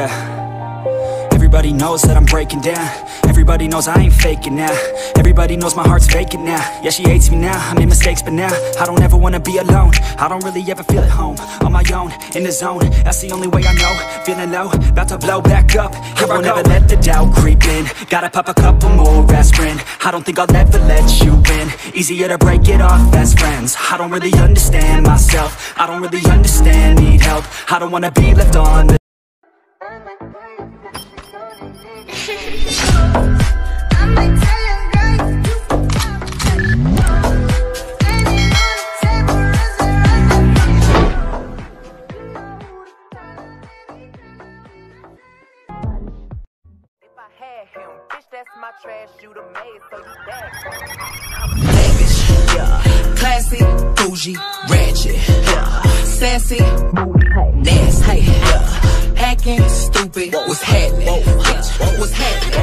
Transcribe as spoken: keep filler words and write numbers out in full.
yeah. Everybody knows that I'm breaking down. Everybody knows I ain't faking now. Everybody knows my heart's vacant now. Yeah, she hates me now, I made mistakes but now I don't ever wanna be alone. I don't really ever feel at home. On my own, in the zone, that's the only way I know. Feeling low, about to blow back up. Here I won't ever let the doubt creep in. Gotta pop a couple more aspirin. I don't think I'll ever let you in. Easier to break it off best friends. I don't really understand myself. I don't really understand, need help. I don't wanna be left on the that's my trash, you the maid, so you back. Lavish, yeah. Classy, bougie, ratchet, yeah. Sassy, moody, nasty, yeah. Hacking, stupid, what's happening? Bitch, what's happening?